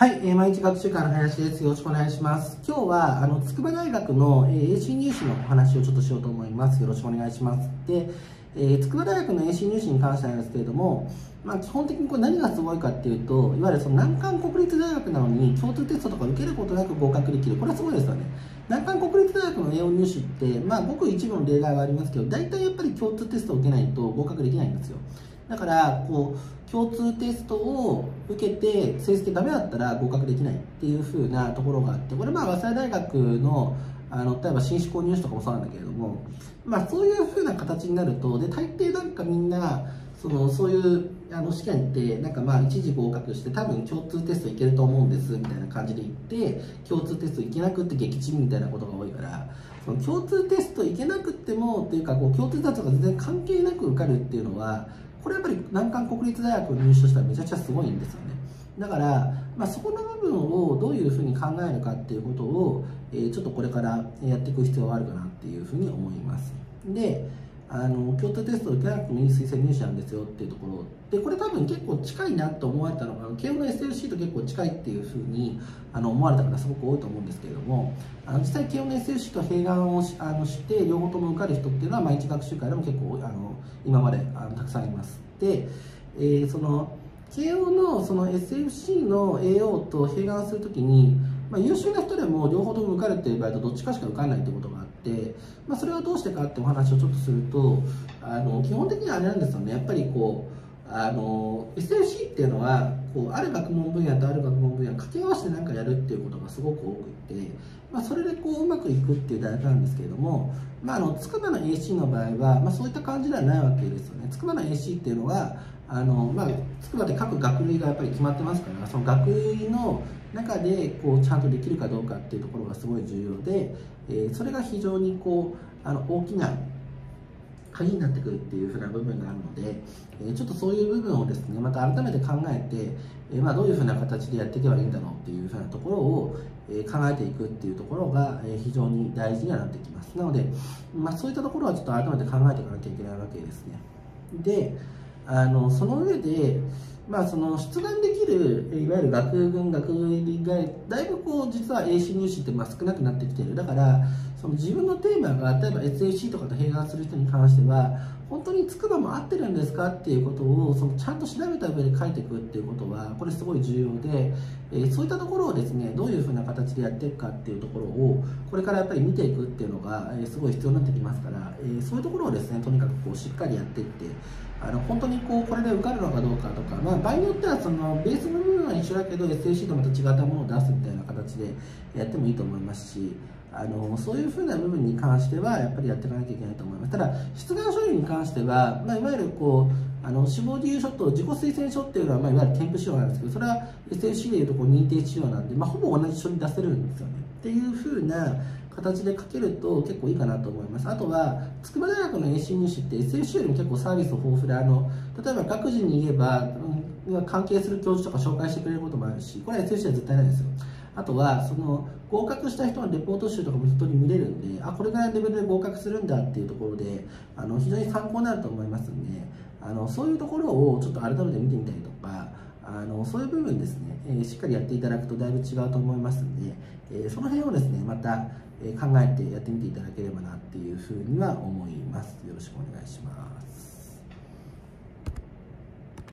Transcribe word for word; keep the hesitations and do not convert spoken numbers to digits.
はい、えー、毎日学習会の林です。よろしくお願いします。今日は、あの、筑波大学の、えー、エーシー 入試のお話をちょっとしようと思います。よろしくお願いします。で、えー、筑波大学の エーシー 入試に関してなんですけれども、まあ、基本的にこれ何がすごいかっていうと、いわゆるその難関国立大学なのに共通テストとか受けることなく合格できる。これはすごいですよね。難関国立大学の栄養入試って、まあ、ごく一部の例外はありますけど、大体やっぱり共通テストを受けないと合格できないんですよ。だから、こう、共通テストを受けて、成績ダメだったら合格できないっていう風なところがあって、これまあ、早稲田大学の、あの、例えば新志向入試とかもそうなんだけれども、まあ、そういう風な形になると、で、大抵なんかみんな、その、そういう、あの、試験って、なんかまあ、一時合格して、多分共通テストいけると思うんです、みたいな感じで言って、共通テストいけなくって撃沈みたいなことが多いから、その共通テストいけなくっても、っていうか、こう、共通テストが全然関係なく受かるっていうのは、これやっぱり難関国立大学を入試としたらめちゃくちゃすごいんですよね。だから、まあ、そこの部分をどういうふうに考えるかっていうことを、えー、ちょっとこれからやっていく必要があるかなっていうふうに思います。で、あの共通テストを受けなくてもいい推薦入試なんですよっていうところで、これ多分結構近いなと思われたのが、慶応の エスエルシー と結構近いっていうふうにあの思われた方すごく多いと思うんですけれども、あの実際慶応の エスエルシー と併願をしあのして両方とも受かる人っていうのは毎日学習会でも結構あの今まであのたくさんいます。で、えー、その慶応のその エスエフシー の エーオー と併願するときに、まあ、優秀な人でも両方とも受かるっていう場合とどっちかしか受からないってことがあって、まあ、それはどうしてかってお話をちょっとすると、あの基本的にはあれなんですよね。やっぱりこうあの エスエフシー っていうのはこうある学問分野とある学問分野を掛け合わせて何かやるっていうことがすごく多くて、まあ、それでこううまくいくっていう大学なんですけれども、まあ、あの筑波の エーシー の場合は、まあ、そういった感じではないわけですよね。筑波の エーシー っていうのはあの、まあ、筑波で各学類がやっぱり決まってますから、その学類の中でこうちゃんとできるかどうかっていうところがすごい重要で、えー、それが非常にこうあの大きな鍵になってくるっていうふうな部分があるので、えー、ちょっとそういう部分をですね、また改めて考えて、えーまあ、どういうふうな形でやっていけばいいんだろうっていうふうなところを、えー、考えていくっていうところが、えー、非常に大事にはなってきます。なので、まあ、そういったところはちょっと改めて考えていかなきゃいけないわけですね。で、あのその上で、まあ、その出願できるいわゆる学群、学類がだいぶこう実は エーシー 入試ってまあ少なくなってきている。だからその自分のテーマが例えば エスエフシー とかと併願する人に関しては本当に筑波も合ってるんですかっていうことをそのちゃんと調べた上で書いていくっていうことはこれすごい重要で、えー、そういったところをですねどういうふうな形でやっていくかっていうところをこれからやっぱり見ていくっていうのが、えー、すごい必要になってきますから、えー、そういうところをですねとにかくこうしっかりやっていってあの本当にこうこれで受かるのかどうかとか、まあ、場合によってはそのベースの部分は一緒だけど エスエフシー とまた違ったものを出すみたいな形でやってもいいと思いますし、あのそういうふうな部分に関してはやっぱりやっていかなきゃいけないと思います。ただ出願書類に関しては、まあ、いわゆるこうあの志望理由書と自己推薦書っていうのは、まあ、いわゆる添付仕様なんですけど、それは エスエフシー でいうとこう認定仕様なんで、まあ、ほぼ同じ書に出せるんですよねっていうふうな形で書けると結構いいかなと思います。あとは筑波大学の エーシー 入試って エスエフシー よりも結構サービス豊富で、あの例えば学時に言えば、うん、関係する教授とか紹介してくれることもあるし、これは エスエフシー は絶対ないですよ。あとはその合格した人のレポート集とかも人に見れるんで、あこれぐらいのレベルで合格するんだっていうところであの非常に参考になると思いますんで、あのそういうところをちょっと改めて見てみたりとか、あのそういう部分ですね、えー、しっかりやっていただくとだいぶ違うと思いますんで、えー、その辺をですねまた、えー、考えてやってみていただければなっていうふうには思います。よろしくお願いします。